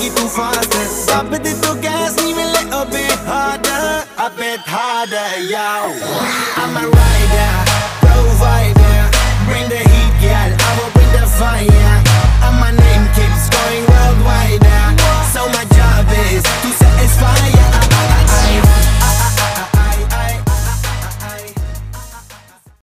me too faster. Drop it to gas, even a little bit harder, a bit harder, yo. I'm a rider.